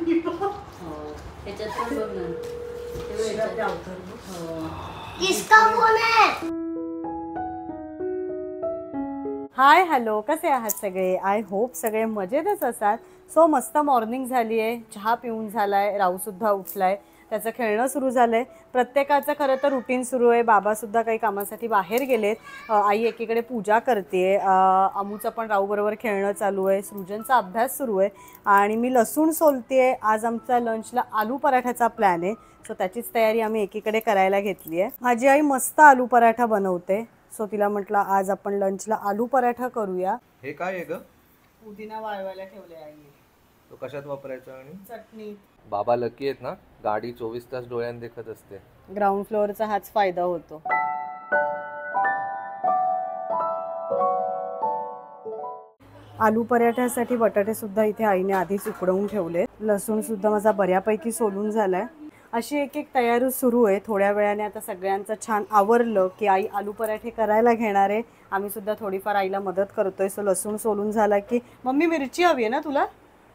Hi hello, कसे आहात सगळे? आय होप सगळे मजेतच असाल. सो मस्त मॉर्निंग झाली आहे, चहा पिऊन झालाय, राहूसुद्धा उठलाय, त्याचं खेळणं सुरू झालं आहे. प्रत्येकाचं खरं तर रुटीन सुरू आहे. बाबासुद्धा काही कामासाठी बाहेर गेलेत. आई एकीकडे पूजा करते, अमूचं पण राहूबरोबर खेळणं चालू आहे, सृजनचा अभ्यास सुरू आहे आणि मी लसूण सोलते आहे. आज आमचा लंचला आलू पराठ्याचा प्लॅन आहे. सो त्याचीच तयारी आम्ही एकीकडे करायला घेतली आहे. माझी आई मस्त आलू पराठा बनवते. सो तिला म्हटलं आज आपण लंचला आलू पराठा करूया. हे काय आहे ग? पुदिना वाळवायला ठेवले आईने. तो कशात वापरायचा? आणि चटणी. बाबा लकी आहेत ना, गाडी 24 तास डोळ्यात देखत असते. ग्राउंड फ्लोअरचा हाच फायदा होतो. आलू पराठ्यासाठी बटाटे सुद्धा इथे आईने आधीच उकडवून ठेवले. लसूण सुद्धा माझा बऱ्यापैकी सोलून झालाय. अशी एक एक तयारी सुरू आहे. थोड्या वेळाने आता सगळ्यांचं छान आवरलं की आई आलू पराठे करायला घेणार आहे. आम्ही सुद्धा थोडीफार आईला मदत करतोय. सो लसूण सोलून झाला की मम्मी मिरची हवी आहे ना तुला?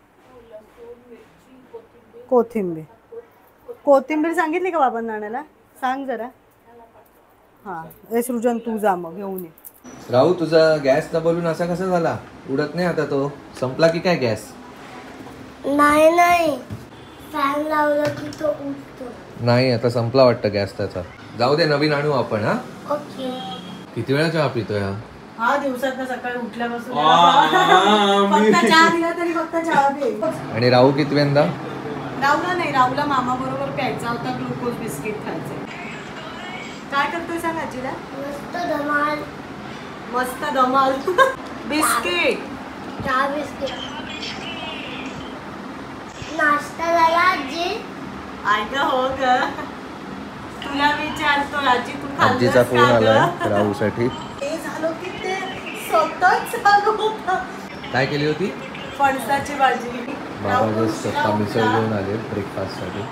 कोथिंबीर सांगितली का बाबांना आणायला? सांग जरा. हां, ए सृजन तू जा मग घेऊन ये. राहू, तुझा गॅसचा बलून असा कसा झाला? उडत नाही आता, तो संपला की काय गॅस? नाही, फॅन लावला की तो उठतो. नाही, आता संपला वाटतं गॅस त्याचा. जाऊ दे, नवीन आणू आपण. हा ओके. किती वेळा चहा पितोय हा? दिवसात सकाळी उठल्यापासून फक्त चहा दिला तरी फक्त चहा पिईल. आणि राहू कितव्यांदा? राहूला नाही, राहूला मामा बरोबर प्यायचा होता ग्लुकोज बिस्किट खायचं. काय करतोय सांग आजीला? मस्त धमाल बिस्किट, चहा बिस्किट. नाश्ता झाला आजी? ऐक हो ग, तुला विचारतो आजी तू खाल्लंस? आजीचा फोन आलाय राहूसाठी. ते झालं की ते सतत चालू होतं. काय केली होती? फणसाची भाजी. बाबा जस्ट आता मिसळ घेऊन आले ब्रेकफास्टसाठी.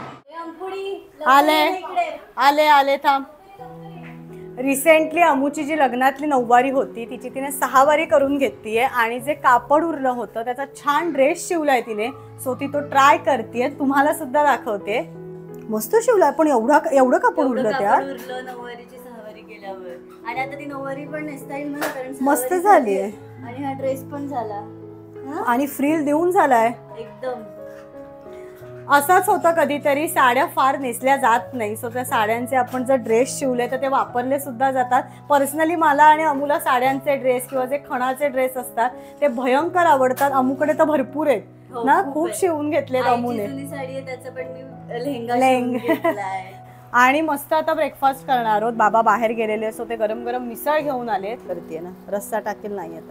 आले थांब. रिसेंटली अमूची जी लग्नातली 9 वारी होती तिची तिने 6 वारी करून घेतलीये आणि जे कापड उरलं होतं त्याचा छान ड्रेस शिवलाय तिने. सो ती तो ट्राय करतेय, तुम्हाला सुद्धा दाखवते. मस्त शिवलाय, पण एवढं कापड उरलं त्या 9 वारीची 6 वारी केल्यावर. आणि आता ती 9 वारी पण नेसता येईल ना, कारण मस्त झाली आहे. आणि हा ड्रेस पण झाला आणि फ्रिल देऊन झालाय एकदम. असाच होतं कधीतरी, साड्या फार नेसल्या जात नाही. सो त्या साड्यांचे आपण जर ड्रेस शिवले तर ते वापरले सुद्धा जातात. पर्सनली मला आणि अमूला साड्यांचे ड्रेस किंवा जे खणाचे ड्रेस असतात ते भयंकर आवडतात. अमूकडे तर भरपूर आहेत ना, खूप शिवून घेतलेत अमूने. साडी आहे त्याचं पण मी लेहंगा आणि मस्त आता ब्रेकफास्ट करणार आहोत. बाबा बाहेर गेलेले, सो ते गरम गरम मिसळ घेऊन आले. करते ना, रस्सा टाकेल नाही आता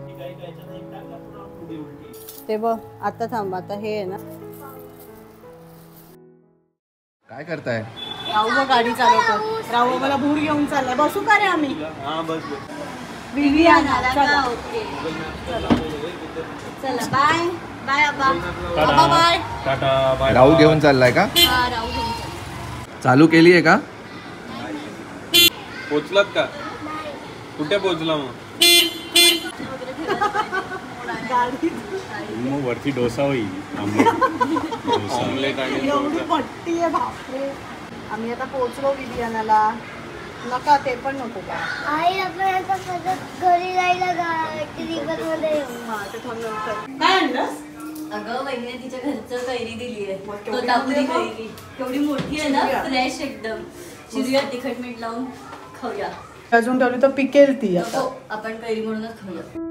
ते बघ. आता थांब, आता हे आहे ना. काय करताय? राहू बघ गाडी चालवतो. राहू मला भूर घेऊन चाललाय. बसू का रे आम्ही? चला बाय बाय बाबा बाय. टाटा. राहू घेऊन चाललाय का? चालू केली आहे का? पोचलात का? कुठे पोचला मग? मग वरती डोसा होईल. ऑमलेट आणि एवढी पट्टी आहे बापरे. आम्ही आता पोहोचलो विलियनाला. नका ते पण नको का? आई आपण आता परत घरी जायला ट्रिपमध्ये काय आणलंस? अगं वहिनी तिच्या घरचं कैरी दिली आहे. तोतापुरी कैरी केवढी मोठी आहे ना, फ्रेश एकदम. चिरूया, तिखट मीठ लावून खाऊया. अजून ठेवली तर पिकेल ती. आता आपण कैरी म्हणूनच खाऊया.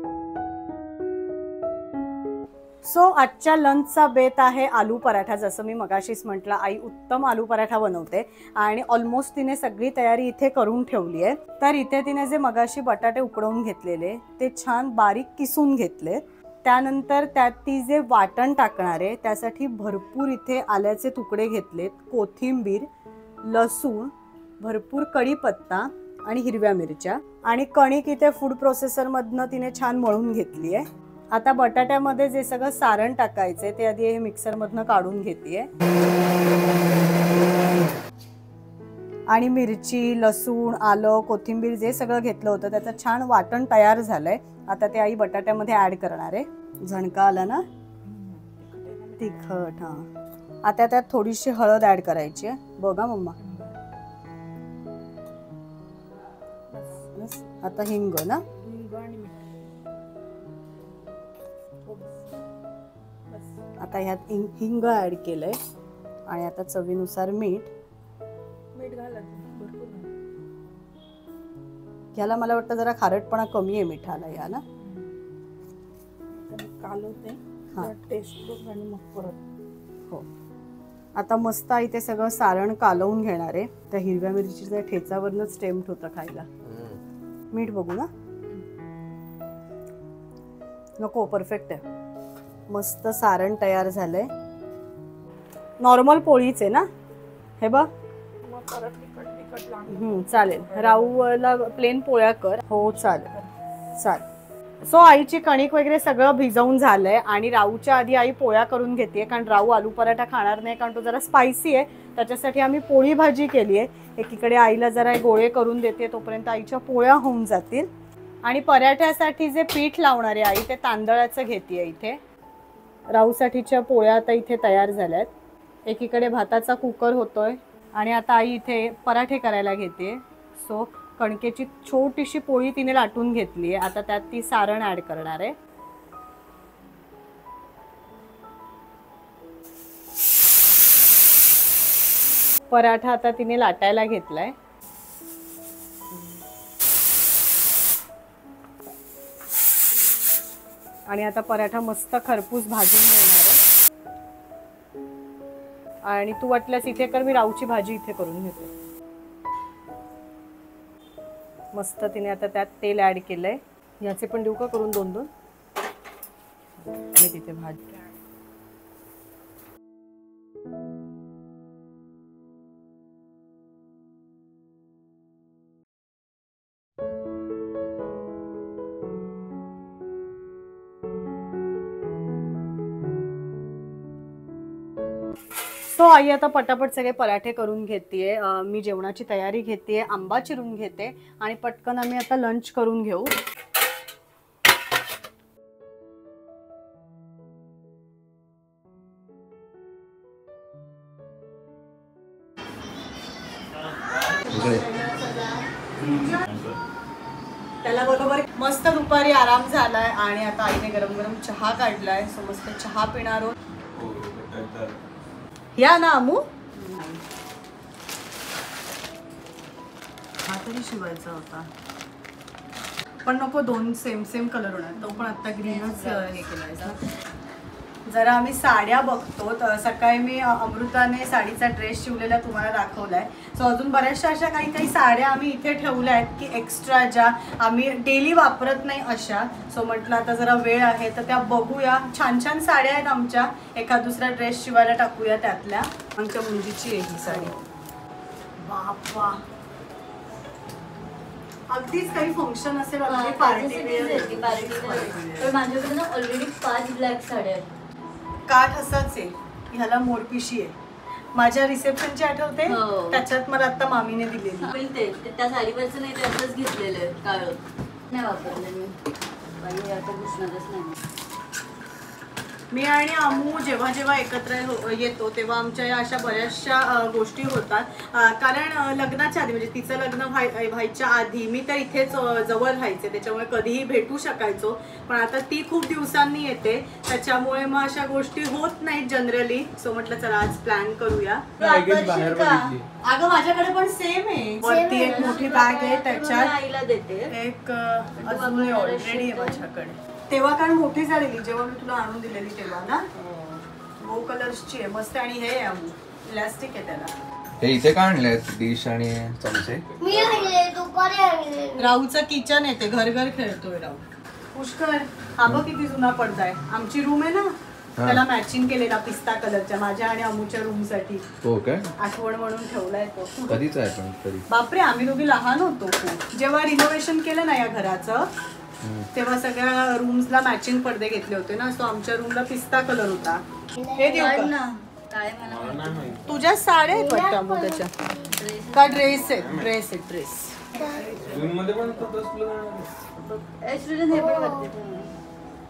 सो आजच्या लंचचा बेत आहे आलू पराठा. जसं मी मगाशीच म्हटलं, आई उत्तम आलू पराठा बनवते आणि ऑलमोस्ट तिने सगळी तयारी इथे करून ठेवली आहे. तर इथे तिने जे मगाशी बटाटे उकडवून घेतलेले ते छान बारीक किसून घेतले. त्यानंतर त्यात ती जे वाटण टाकणार आहे त्यासाठी भरपूर इथे आल्याचे तुकडे घेतलेत, कोथिंबीर, लसूण, भरपूर कढीपत्ता आणि हिरव्या मिरच्या आणि कणिक इथे फूड प्रोसेसरमधनं तिने छान मळून घेतली आहे. आता बटाट्यामध्ये जे सगळं सारण टाकायचंय ते आधी हे मिक्सरमधनं काढून घेतेय. आणि मिरची, लसूण, आलं, कोथिंबीर जे सगळं घेतलं होतं त्याचं छान वाटण तयार झालंय. आता ते आई बटाट्यामध्ये ऍड करणार आहे. झणका आला ना. तिखट. हा, आता त्यात थोडीशी हळद ऍड करायची आहे. बघा मम्मा. बस. आता हिंग ना. आता ह्यात हिंग ऍड केलंय आणि आता चवीनुसार मीठ. ह्याला मला वाटतं जरा खारटपणा कमी आहे मिठाला या ना. हो. आता मस्त आहे ते सगळं सारण कालवून घेणार आहे. त्या हिरव्या मिरचीच्या ठेचावरनच टेम्प्ट होतं खायला. मीठ बघू ना. नको, परफेक्ट आहे. मस्त सारण तयार झालंय. नॉर्मल पोळीच आहे ना हे बघ. चालेल. राऊला प्लेन पोळ्या कर. हो चालेल चालेल. सो आईची कणिक वगैरे सगळं भिजवून झालंय आणि राऊच्या आधी आई पोळ्या करून घेते, कारण राऊ आलू पराठा खाणार नाही, कारण तो जरा स्पायसी आहे. त्याच्यासाठी आम्ही पोळी भाजी केली आहे. एकीकडे आईला जरा गोळे करून देते, तोपर्यंत आईच्या पोळ्या होऊन जातील. आणि पराठ्यासाठी जे पीठ लावणार आहे आई ते तांदळाचं घेते इथे. राऊसाठीच्या पोळ्या आता इथे तयार झाल्यात. एकीकडे भाताचा कुकर होतोय आणि आता आई इथे पराठे करायला घेते. सो कणकेची छोटीशी पोळी तिने लाटून घेतली आहे. आता त्यात ती सारण ऍड करणार आहे. पराठा आता तिने लाटायला घेतलाय. आणि आता पराठा मस्त खरपूस भाजून घेणार आहे. आणि तू वाटल्यास इथे कर, मी राऊची भाजी इथे करून घेते. मस्त तिने आता त्यात तेल ऍड केलंय. याचे पण देऊ का करून 2-2. आणि तिथे भाजी. सो आई आता पटापट सगळे पराठे करून घेतेय. मी जेवणाची तयारी घेतेय, आंबा चिरून घेते आणि पटकन आम्ही आता लंच करून घेऊ. त्याला बरोबर मस्त दुपारी आराम झालाय आणि आता आईने गरम गरम चहा काढलाय. सो मस्त चहा पिणार आहोत. या ना अमू. हा तरी शिवायचा होता पण नको, 2 सेम कलर होणार. तो पण आता ग्रीनच हे केलाय. जरा आम्ही साड्या बघतो. तर सकाळी मी अमृताने साडीचा ड्रेस शिवलेला तुम्हाला दाखवलाय. सो अजून बऱ्याचशा अशा काही साड्या आम्ही इथे ठेवल्या आहेत की एक्स्ट्रा, ज्या आम्ही डेली वापरत नाही अशा. सो म्हटलं आता जरा वेळ आहे तर त्या बघूया. छान छान साड्या आहेत आमच्या. एखाद दुसरा ड्रेस शिवायला टाकूया त्यातल्या. आमच्या मुलगीची आहे ही साडी. बापा, अगदीच काही फंक्शन असेल पार्टी वेअर. माझ्याकडे ना ऑलरेडी 5 ब्लॅक साड्या आहेत. काठ असाच आहे. ह्याला मोरपिशी आहे. माझ्या रिसेप्शनची आठवते त्याच्यात मला आता मामीने दिलेली. त्या साडीवरचं नाही, त्याचंच घेतलेलं आहे. काळं नाही वापरलं मी. आता कृष्णातच नाही. मी आणि अमू जेव्हा जेव्हा एकत्र येतो तेव्हा आमच्या या अशा बऱ्याचशा गोष्टी होतात. कारण लग्नाच्या आधी, म्हणजे तिचं लग्न व्हायच्या आधी मी तर इथेच जवळ राहायचे, त्याच्यामुळे कधीही भेटू शकायचो. पण आता ती खूप दिवसांनी येते, त्याच्यामुळे मग अशा गोष्टी होत नाहीत जनरली. सो म्हटलं चला आज प्लॅन करूया. अगं माझ्याकडे पण सेम आहे. वरती एक मोठी बॅग आहे, त्याच्यात आईला देते एक अजून ऑलरेडी आहे माझ्याकडे. तेव्हा कारण मोठी झालेली जेव्हा मी तुला आणून दिलेली तेव्हा ना. गो कलर्सची आहे मस्त. आणि हे इलास्टिक आहे त्याला. हे इथे का आणले डिश आणि चमचे? मी आणले दुपारी आणले. राऊचं किचन आहे ते. घर घर खेळतोय राऊ. पुष्कर हा बघ किती जुना पडदा आहे. आमची रूम आहे ना त्याला मॅचिंग केलेला पिस्ता कलरच्या, माझ्या आणि अमूच्या रूम साठी. हो काय? आठवण म्हणून ठेवलाय तो. कधीच आहे पण तरी. बापरे, आम्ही दोघी लहान होतो खूप. जेव्हा रिनोव्हेशन केलं ना या घराचं तेव्हा सगळ्या रूम्सला मॅचिंग पडदे घेतले होते ना. सो आमच्या रूमला पिस्ता कलर होता. हे देऊ ना काय मला तुझ्या साड्या आहेत वाटतं अमू त्याच्या का? ड्रेस आहे. ड्रेस आहे ड्रेस. जून मध्ये पण हे पण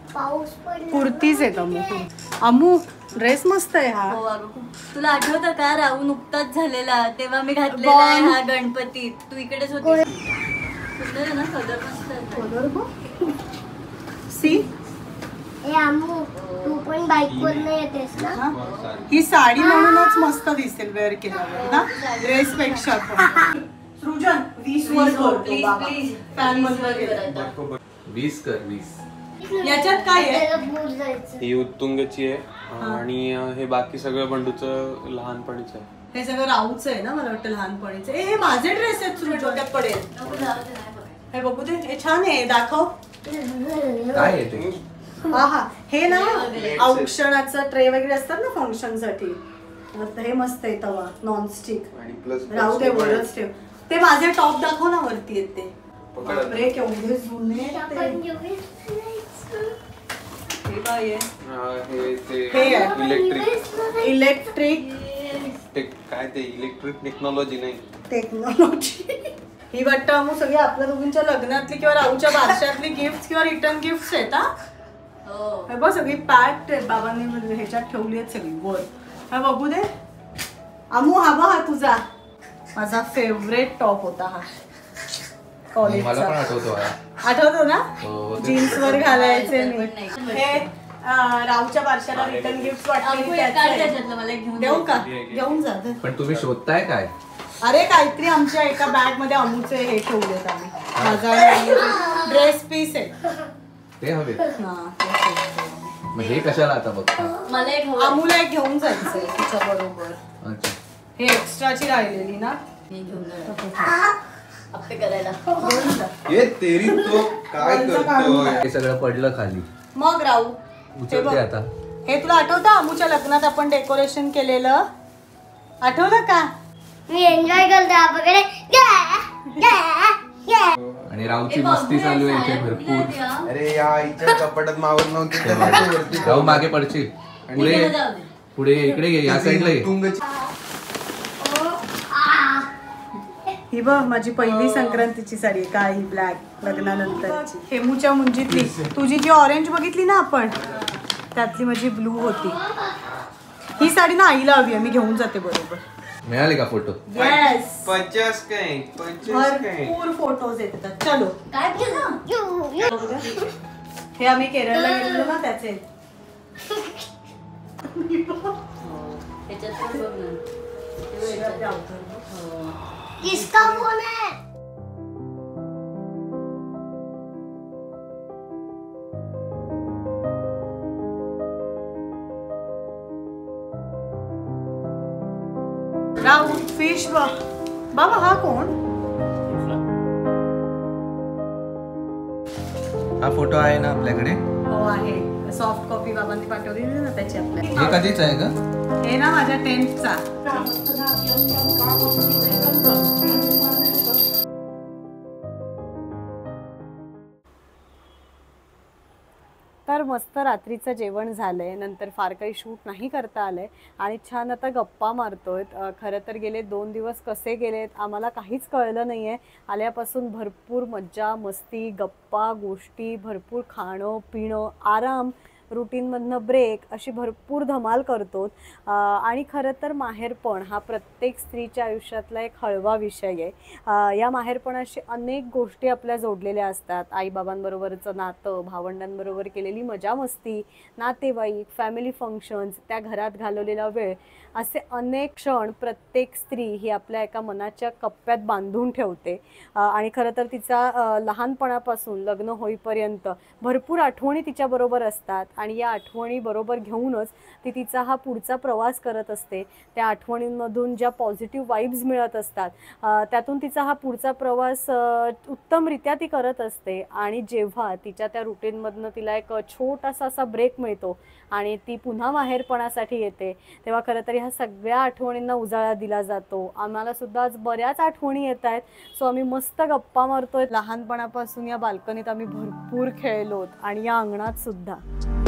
पाऊस पडला. कुर्तीज आहेत अमू. अमू ड्रेस मस्त आहे हा. हो अगं खूप. तुला आठवतं का राहू नुकताच झालेला तेव्हा मी घातलेला आहे हा गणपती. तू इकडेच होती. सुंदर आहे ना कलर मस्त आहे. सी ए अम्मू तू पण बाईक वर येतेस ना. ही साडी म्हणूनच मस्त दिसेल वेअर केल्यावर ना ड्रेस पेक्षा पण. सृजन 20 वर करतो बाबा. फॅन मधलं गेलं. 20 कर 20. याच्यात काय आहे? त्याला भूल जायचं. ही उत्तुंगची आहे आणि हे बाकी सगळं बंडूचं लहानपणीच आहे. हे सगळं राहूचं आहे ना मला वाटतं लहानपणीचे. हे माझे ड्रेस आहेत सृजन. डोक्यात पडेल. हे बघू दे. हे छान आहे. दाखव. काय आहे ते? हा हे ना औक्षणाचं ट्रे वगैरे असतात ना फंक्शन साठी. हे मस्त आहे तवा नॉनस्टिक. आणि प्लस राहू दे वरच ठेव. ते माझे टॉप दाखव ना वरती आहेत ते. बापरे केवढे जुने आहेत ते. आपण जेवढे फिरायचं. हे काय आहे? हे ते हे आहे. इलेक्ट्रिक इलेक्ट्रिक काय ते इलेक्ट्रिक टेक्नॉलॉजी नाही. टेक्नॉलॉजी. ही वाटतं अमू सगळी आपल्या दोघींच्या लग्नातली किंवा राहूच्या बारशातली गिफ्ट किंवा रिटर्न गिफ्ट आहेत हा. हे बघ सगळी पॅक्ड आहेत. बाबांनी ह्याच्यात ठेवली आहेत सगळी वर. हा बघू दे अमू. हा बघ हा तुझा माझा फेवरेट टॉप होता हा मला पण कॉलेजचा. आठवतो हा. आठवतो ना हो, ते- जीन्स वर घालायचे मी. नाही. हे राहूच्या बारशाला रिटर्न गिफ्ट अगं, एक काढ त्याच्यातलं मला एक घेऊन देऊ दे. का? घेऊन जा दे. पण तुम्ही शोधताय काय? अरे काहीतरी आमच्या एका बॅग मध्ये अमूचे हे ठेवलेत आम्ही. माझा ड्रेस पीस आहे. ते हवे. हा, ते ठेवले आम्ही. मग हे कशाला आता बघ. मला एक हवं. अमूला एक घेऊन जायचंय तिच्या बरोबर. अच्छा. हे एक्स्ट्राची राहिलेली ना. हे घेऊन जा. आप्पे करायला. घेऊन जा. ये तेरी तो काय वरचं काढून करतोय? हे सगळं पडलं खाली. मग राहू हे उचलते बघ. आता. हे तुला आठवतं अमूच्या लग्नात आपण डेकोरेशन केलेलं? आठवलं का? मी एन्जॉय करते आपल्याकडे. आणि राहूची मस्ती चालू आहे इथे भरपूर. अरे या आईच्या कपाटात मावत नव्हती तर नको वरती. राहू मागे पडशील. पुढे ये. जाऊ दे. पुढे ये. इकडे ये. या साईडला ये. उत्तुंगची. ही बघ माझी पहिली संक्रांतीची साडी आहे. काळी ब्लॅक लग्नानंतरची. हेमूच्या मुंजीतली. तुझी जी ऑरेंज बघितली ना आपण त्यातली माझी ब्लू होती. ही साडी ना आईला हवी आहे. मी घेऊन जाते बरोबर. मिळाले का फोटो? येस 50 काय 50 काय. भरपूर फोटोज येतात. चलो काय केलं? हे आम्ही केरळला गेलेलो ना त्याचे. त्याच्यात पण बघ ना. हे बघ याच्यात. किसका फोन है? राहू फिश बाबा हा कोण? हा फोटो आहे ना आपल्याकडे. हो आहे. सॉफ्ट कॉपी बाबांनी पाठवली ना त्याची आपल्या. हे कधीच आहे का? हे ना माझ्या 10th तर मस्त रात्रीचं जेवण झालंय. नंतर फार काही शूट नाही करता आलंय आणि छान आता गप्पा मारतोय. खरं तर गेले 2 दिवस कसे गेलेत आम्हाला काहीच कळलं नाहीये. आल्यापासून भरपूर मज्जा मस्ती गप्पा गोष्टी भरपूर खाणं पिणं आराम रुटीनमधनं ब्रेक अशी भरपूर धमाल करतो. आणि खरं तर माहेरपण हा प्रत्येक स्त्रीच्या आयुष्यातला एक हळवा विषय आहे. या माहेरपणाशी अनेक गोष्टी आपल्या जोडलेल्या असतात. आईबाबांबरोबरचं नातं भावंडांबरोबर केलेली मजा मस्ती नातेवाईक फॅमिली फंक्शन्स त्या घरात घालवलेला वेळ असे अनेक क्षण प्रत्येक स्त्री ही आपल्या एका मनाच्या कप्प्यात बांधून ठेवते. आणि खरं तर तिचा लहानपणापासून लग्न होईपर्यंत भरपूर आठवणी तिच्याबरोबर असतात आणि या आठवणी बरोबर घेऊनच ती तिचा हा पुढचा प्रवास करत असते. त्या आठवणींमधून ज्या पॉझिटिव्ह वाईब्स मिळत असतात त्यातून तिचा हा पुढचा प्रवास उत्तमरित्या ती करत असते. आणि जेव्हा तिच्या त्या रुटीनमधनं तिला एक छोटासा असा ब्रेक मिळतो आणि ती पुन्हा माहेरपणासाठी येते तेव्हा खरं तर ह्या सगळ्या आठवणींना उजाळा दिला जातो. आम्हाला सुद्धा आज बऱ्याच आठवणी येत आहेत. सो आम्ही मस्त गप्पा मारतोय. लहानपणापासून या बाल्कनीत आम्ही भरपूर खेळलोत आणि या अंगणात सुद्धा.